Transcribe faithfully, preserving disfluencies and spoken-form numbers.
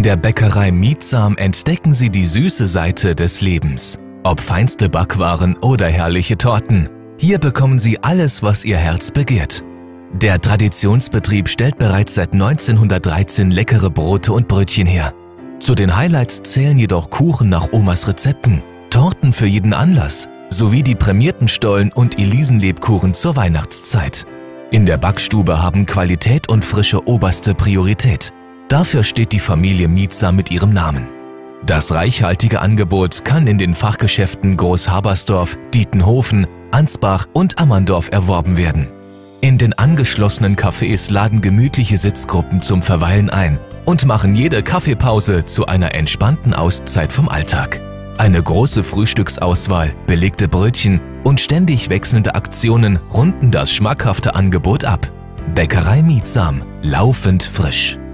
der Bäckerei Mietzam entdecken Sie die süße Seite des Lebens. Ob feinste Backwaren oder herrliche Torten, hier bekommen Sie alles, was Ihr Herz begehrt. Der Traditionsbetrieb stellt bereits seit neunzehnhundertdreizehn leckere Brote und Brötchen her. Zu den Highlights zählen jedoch Kuchen nach Omas Rezepten, Torten für jeden Anlass, sowie die prämierten Stollen und Elisenlebkuchen zur Weihnachtszeit. In der Backstube haben Qualität und Frische oberste Priorität. Dafür steht die Familie Mietzam mit ihrem Namen. Das reichhaltige Angebot kann in den Fachgeschäften Großhabersdorf, Dietenhofen, Ansbach und Ammerndorf erworben werden. In den angeschlossenen Cafés laden gemütliche Sitzgruppen zum Verweilen ein und machen jede Kaffeepause zu einer entspannten Auszeit vom Alltag. Eine große Frühstücksauswahl, belegte Brötchen und ständig wechselnde Aktionen runden das schmackhafte Angebot ab. Bäckerei Mietzam, laufend frisch.